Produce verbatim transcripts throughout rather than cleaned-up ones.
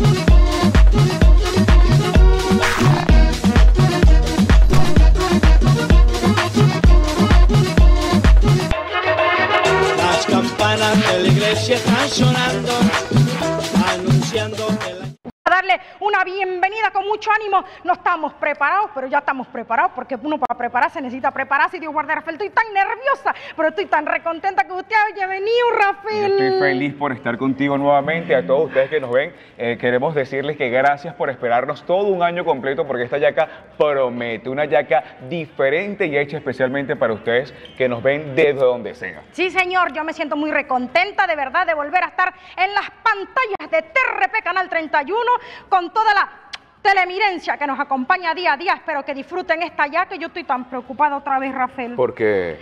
Las campanas de la iglesia están sonando, anunciando que la... darle una bienvenida con mucho ánimo. No estamos preparados, pero ya estamos preparados, porque uno para prepararse necesita prepararse. Y Dios guarde, Rafael, estoy tan nerviosa, pero estoy tan recontenta que usted haya venido, Rafael. Yo estoy feliz por estar contigo nuevamente. A todos ustedes que nos ven, eh, queremos decirles que gracias por esperarnos todo un año completo, porque esta yaca promete, una yaca diferente y hecha especialmente para ustedes que nos ven desde donde sea. Sí, señor, yo me siento muy recontenta de verdad de volver a estar en las pantallas de T R P Canal treinta y uno con toda la telemirencia que nos acompaña día a día. Espero que disfruten esta yaca. Yo estoy tan preocupada otra vez, Rafael. ¿Por qué?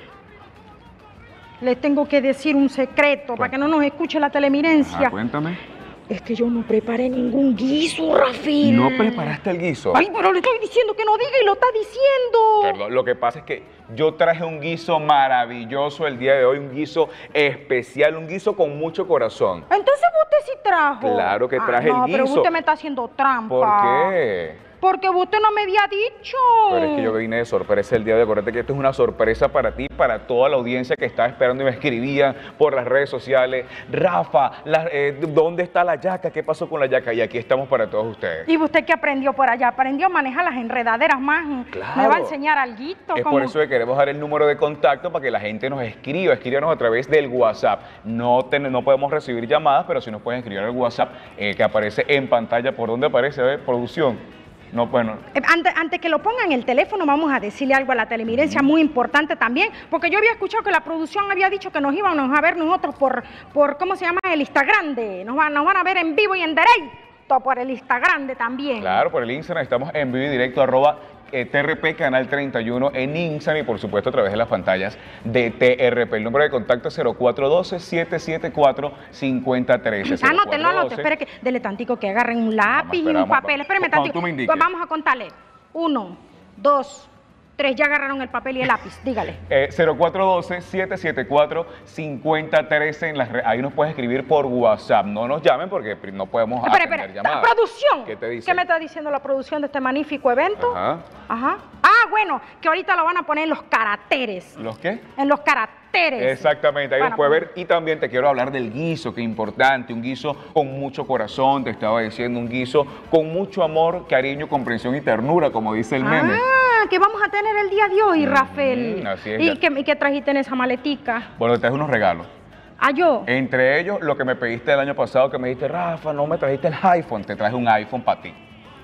Les tengo que decir un secreto para que no nos escuche la telemirencia. Ah, cuéntame. Es que yo no preparé ningún guiso, Rafael. ¿No preparaste el guiso? Ay, pero le estoy diciendo que no diga y lo está diciendo. Perdón, lo que pasa es que yo traje un guiso maravilloso el día de hoy, un guiso especial, un guiso con mucho corazón. Entonces usted sí trajo. Claro que traje ah, no, el guiso. pero usted me está haciendo trampa. ¿Por qué? Porque usted no me había dicho. Pero es que yo vine de sorpresa el día de hoy. Acuérdate que esto es una sorpresa para ti, para toda la audiencia que estaba esperando y me escribían por las redes sociales. Rafa, la, eh, ¿dónde está la yaca? ¿Qué pasó con la yaca? Y aquí estamos para todos ustedes. ¿Y usted qué aprendió por allá? ¿Aprendió a manejar las enredaderas más? Claro. ¿Me va a enseñar alguito? Es como... por eso que queremos dar el número de contacto para que la gente nos escriba. Escríbanos a través del WhatsApp. No, ten, no podemos recibir llamadas, pero sí nos pueden escribir al WhatsApp eh, que aparece en pantalla. ¿Por dónde aparece? A ver, producción. No, bueno. Eh, antes, antes que lo pongan en el teléfono, vamos a decirle algo a la telemirencia muy importante también, porque yo había escuchado que la producción había dicho que nos íbamos a ver nosotros por, por ¿cómo se llama? El Instagram. Nos van, nos van a ver en vivo y en directo por el Instagram también. Claro, por el Instagram. Estamos en vivo y directo, arroba eh, T R P Canal treinta y uno en Instagram y por supuesto a través de las pantallas de T R P. El número de contacto es cero cuatro uno dos, siete siete cuatro, cinco cero uno tres. Anótenlo, anótenlo. Espere que dele tantico que agarren un lápiz y un papel. Espéreme tantico. Pues vamos a contarle. Uno, dos, tres. Ya agarraron el papel y el lápiz. Dígale. Eh, cero cuatro uno dos, siete siete cuatro, cinco cero tres en las redes. Ahí nos puedes escribir por WhatsApp. No nos llamen porque no podemos espera, atender espera. llamadas. ¿Producción? ¿Qué te dice? ¿Qué me está diciendo la producción de este magnífico evento? Ajá. Ajá. Ah, bueno, que ahorita lo van a poner en los caracteres. ¿Los qué? En los caracteres. Exactamente, ahí bueno, nos puede ver. Y también te quiero hablar del guiso, que es importante, un guiso con mucho corazón, te estaba diciendo, un guiso con mucho amor, cariño, comprensión y ternura, como dice el meme. Ah, que vamos a tener el día de hoy, Rafael. Mm, así es. ¿Y qué, ¿Y qué trajiste en esa maletica? Bueno, te traje unos regalos. ¿Ah, yo? Entre ellos, lo que me pediste el año pasado, que me dijiste, Rafa, no me trajiste el iPhone, te traje un iPhone para ti.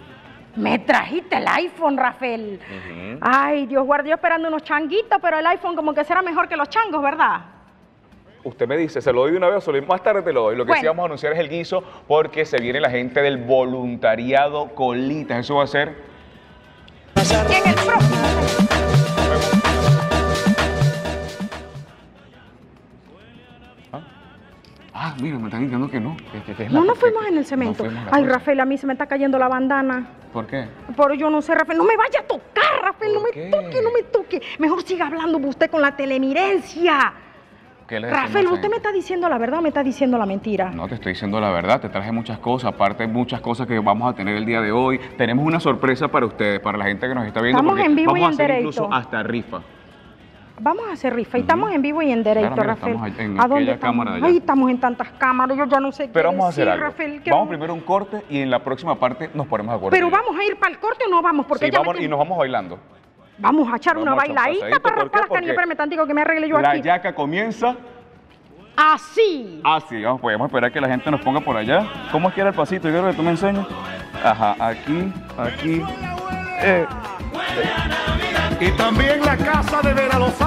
Me trajiste el iPhone, Rafael. Uh-huh. Ay, Dios guarde, yo esperando unos changuitos, pero el iPhone como que será mejor que los changos, ¿verdad? Usted me dice, ¿se lo doy de una vez o lo doy más tarde? Te lo doy. Lo que bueno. sí vamos a anunciar es el guiso porque se viene la gente del voluntariado Colitas. Eso va a ser... Y en el próximo... Ah, mira, me están diciendo que no. Que, que, que es no la, nos fuimos que, en el cemento. No Ay, Rafael, a mí se me está cayendo la bandana. ¿Por qué? Pero yo no sé, Rafael, no me vaya a tocar, Rafael, no me qué? toque, no me toque. Mejor siga hablando usted con la telemirencia. ¿Qué le Rafael, ¿usted me está diciendo la verdad o me está diciendo la mentira? No, te estoy diciendo la verdad, te traje muchas cosas, aparte muchas cosas que vamos a tener el día de hoy. Tenemos una sorpresa para ustedes, para la gente que nos está viendo. Estamos en vivo vamos y en a hacer directo. Incluso hasta rifa. Vamos a hacer rifa y estamos en vivo y en directo, Claro, mira, Rafael. estamos en ¿A dónde aquella estamos? cámara de allá. Ay, estamos en tantas cámaras, yo ya no sé qué Pero vamos a hacer decir, algo. Rafael. ¿qué Vamos primero a un corte y en la próxima parte nos ponemos de acuerdo. Pero vamos a ir para el corte o no vamos, porque sí, ya vamos, me... y nos vamos bailando. Vamos a echar Vamos una a echar un bailadita pasadito, para ¿por raspar qué? las canillas. Porque Espérame tantico que me arregle yo La aquí. yaca comienza Así. así. Vamos, pues vamos a esperar que la gente nos ponga por allá. ¿Cómo es que era el pasito? Yo quiero que tú me enseñes. Ajá, aquí, aquí. Eh. Y también la casa de Vera Lozano.